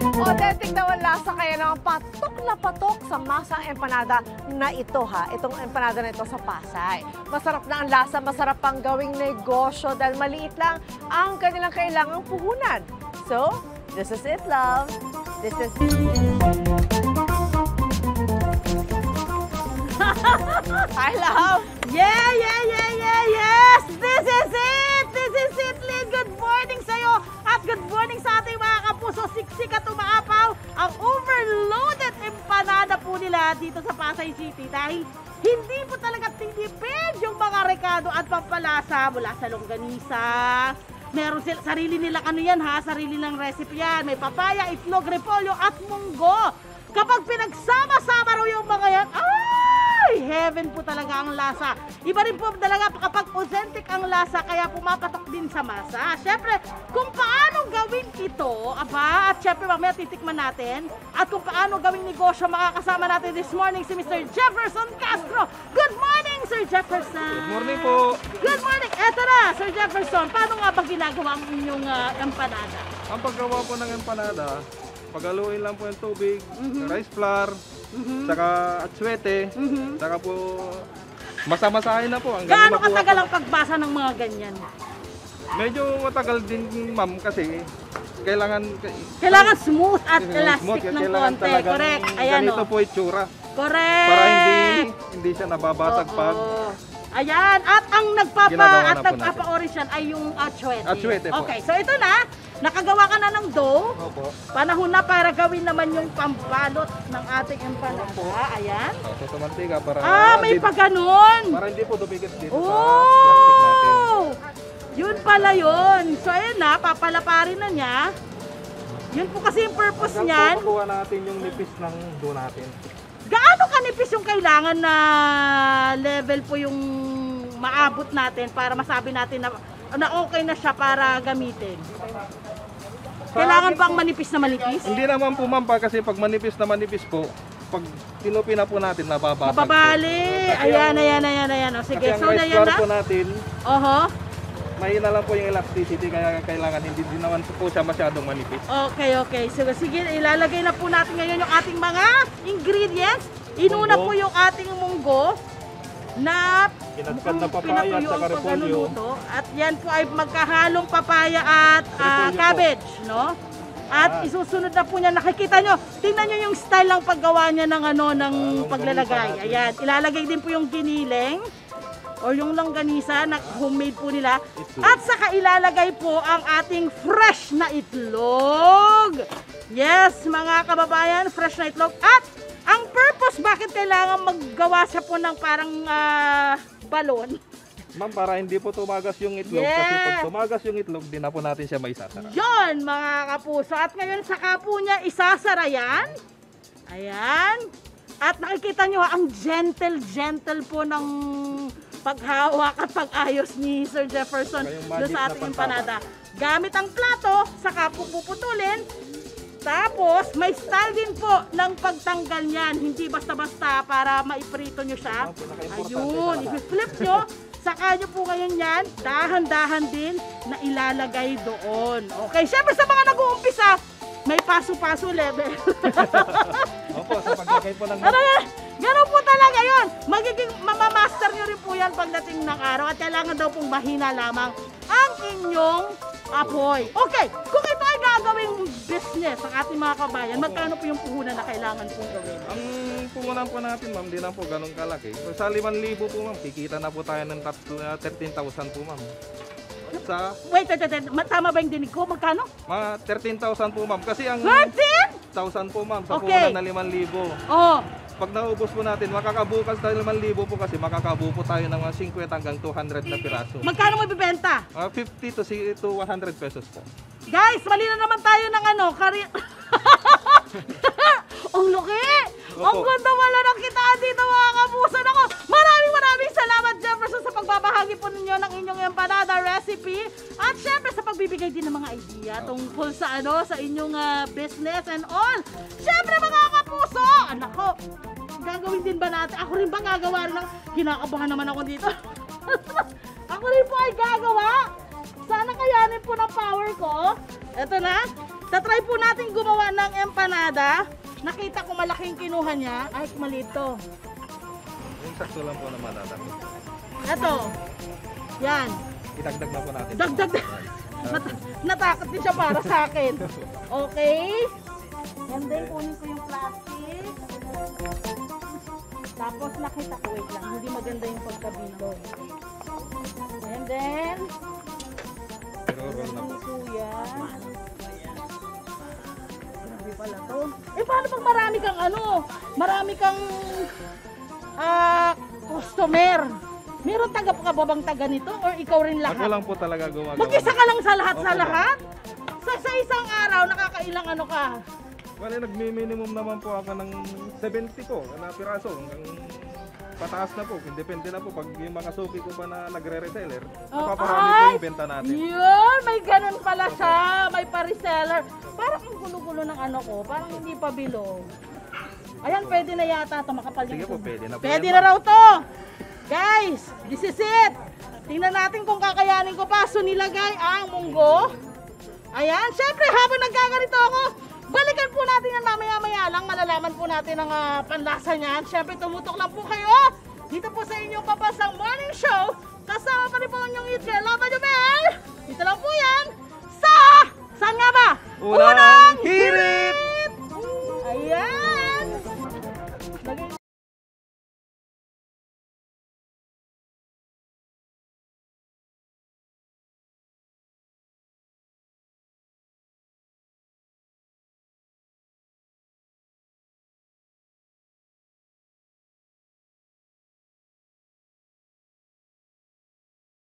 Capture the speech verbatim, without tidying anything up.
Authentic daw ang lasa kaya naman patok na patok sa masa empanada na ito ha. Itong empanada na ito sa Pasay. Masarap na ang lasa, masarap pang gawing negosyo dahil maliit lang ang kanilang kailangang puhunan. So, this is it, love. This is... I love... Yeah, yeah, yeah, yeah, yes! This is it! This is it, Lynn! Good morning sa'yo! At good morning sa ating mga kapuso, siksik at umaapaw ang overloaded empanada po nila dito sa Pasay City dahil hindi po talaga tinipid yung mga rekado at pampalasa mula sa longganisa. Meron sila, sarili nilang ano yan ha, sarili nilang recipe yan. May papaya, itlog, repolyo at munggo. Kapag pinagsama-sama raw yung mga yan, ay, heaven po talaga ang lasa. Iba rin po talaga kapag authentic ang lasa, kaya pumapatok din sa masa. Siyempre, kung paano gawin ito, aba, at siyempre mamaya titikman natin, at kung paano gawing negosyo, makakasama natin this morning si Mister Jefferson Castro. Good morning, Sir Jefferson! Good morning po! Good morning! Eto na, Sir Jefferson, paano nga ba ginagawa ang inyong uh, empanada? Ang paggawa po ng empanada, pagaluin lang po yung tubig, Mhm. rice flour, Mhm. saka atsuete, Mhm. saka po masamasahin na po. Hanggang Gaano makuha katagal po. ang pagbasa ng mga ganyan? Medyo matagal din, ma'am, kasi kailangan Kailangan smooth at smooth, elastic ng kailangan konti. talagang Correct. Ayan ganito o. po itsura. Correct. Para hindi hindi siya nababasag Oo. pag Ayan. At ang nagpapa Ginagawa at na po nagpapa-orange yan ay yung atsuete. Atsuete po. Okay. So ito na. Nakagawa ka na ng dough. Opo. Panahon na para gawin naman yung pambalot ng ating empanada. Ayan. So, sa mantika para Ah, may hindi, pa ganun. para hindi po dumikit dito sa plastic natin. Oh! Yun pala yun. So ayun na, papalaparin na niya. Yun po kasi yung purpose Hanggang niyan. po makuha natin yung nipis ng dough natin. Gaano kanipis yung kailangan na level po yung maabot natin para masabi natin na, na okay na siya para gamitin? Kailangan bang manipis na manipis? Hindi naman po, ma'am, pa kasi pag manipis na manipis po, pag tinupi na po natin, nababasag po. Mababali. Ayan, ayan, ayan, ayan. O, sige, Kasi so ang na rice yan flour na. po natin, Oho. mahina lang po yung elasticity, kaya kailangan hindi din naman po siya masyadong manipis. Okay, okay. So, sige, ilalagay na po natin ngayon yung ating mga ingredients. Inuna Munggo. po yung ating munggo na Kinatkat na papaya at pinatuyo saka ang repolyo. pagkaluluto. At yan po ay magkahalong papaya at ah, Repolyo po. cabbage, no? At Ah. isusunod na po niya, nakikita nyo, tingnan nyo yung style ng paggawa niya ng ano, ng Ah, paglalagay. longganisa natin. Ayan, ilalagay din po yung giniling o yung longganisa na homemade po nila. Itlog. At saka ilalagay po ang ating fresh na itlog. Yes, mga kababayan, fresh na itlog. At ang purpose, bakit kailangan maggawa siya po ng parang ah, balon? Ma'am, para hindi po tumagas yung itlog, kasi Yes. pag tumagas yung itlog, di na po natin siya may sasara. Yon, mga kapuso. At ngayon, saka po niya isasara yan. Ayan. At nakikita nyo, ang gentle-gentle po ng paghawak at pag-ayos ni Sir Jefferson Kayong doon magic sa na ating pantawa. empanada. Gamit ang plato, saka po puputulin. Tapos, may style din po ng pagtanggal niyan. Hindi basta-basta para maiprito nyo siya. Ang pinaka-importante Ayun, sa lahat. i-flip nyo. Saka nyo po ngayon yan, dahan-dahan din na ilalagay doon. Okay, syempre sa mga nag-uumpisa, may paso-paso level. Opo, sa paglagay po ng Ano yan? Ganun po talaga yun. Magiging mamamaster nyo rin po yan pagdating ng araw at kailangan daw pong mahina lamang ang inyong apoy. Okay, kung ito ay gagawing business ng ating mga kabayan, magkano po yung puhunan na kailangan pong gawin? Ang puhunan po natin, ma'am, di na po ganun kalaki. Sa limang libo po, ma'am, kikita na po tayo ng thirteen thousand po, ma'am. Sa Wait, wait, wait, wait. Tama ba yung dinig ko? Magkano? mga thirteen thousand po, ma'am. Kasi ang thirteen? thousand po, ma'am, sa Okay. puhunan na limang libo. Oh, Pag naubos po natin, makakabukas tayo limang libo po kasi makakabu po tayo ng mga fifty hanggang two hundred na piraso. magkano mo ibibenta? Mga fifty to si- to one hundred pesos po. Guys, mali na naman tayo ng ano, kari... Ang laki! Ang Opo. ganda wala ng kitaan dito mga kapusan ako. Maraming maraming salamat Jefferson sa pagbabahagi po ninyo ng inyong empanada recipe. At syempre sa pagbibigay din ng mga idea tungkol sa ano, sa inyong ah, business and all. Syempre mga kapuso, anak ko, gagawin din ba natin? Ako rin ba gagawa rin ng... Kinakabahan naman ako dito. Ako rin po ay gagawa. Sana kayanin po ng power ko. Ito na. Tatry po natin gumawa ng empanada. Nakita ko malaking kinuha niya. Ay, maliit to. Yung sakto lang po na matata. Ito. Yan. Idagdag na po natin. Dagdag. Nat- natakot din siya para sa akin. Okay. And then, kunin ko yung plastic. Tapos nakita ko, wait lang, hindi maganda yung pagkabilog. And then, Roll na po. suya. Grabe pala to. Eh, paano pag marami kang ano? Marami kang ah customer. Meron taga ka ba bang taga nito? Or ikaw rin Ako lahat? lang po talaga gumagawa. Mag-isa ka lang sa lahat sa Opo, lahat? Sa, sa isang araw, nakakailang ano ka? Wala, nagmi-minimum naman po ako ng seventy po na piraso. Hanggang pataas na po. Depende na po. Pag yung mga suki ko pa na nagre-reseller, Oh, napaparami po ay! yung benta natin. Yun! May ganun pala siya. May pa-reseller. Parang ang gulo-gulo ng ano ko. Parang hindi pa bilog. Ayan, pwede na yata ito. Makapal Sige yung po, tubig. pwede na po. Pwede yan, na ma'am. raw to. Guys, this is it. Tingnan natin kung kakayanin ko pa. So nilagay ang munggo. Ayan, syempre habang nagkaganito ako, balikan po natin yan mamaya-maya lang. Malalaman po natin ang uh, panlasa niyan. Syempre tumutok lang po kayo dito po sa inyong papasang morning show. Kasama pa rin po ang inyong eat girl, Lava Jumel. Dito lang po yan sa, saan nga ba? Unang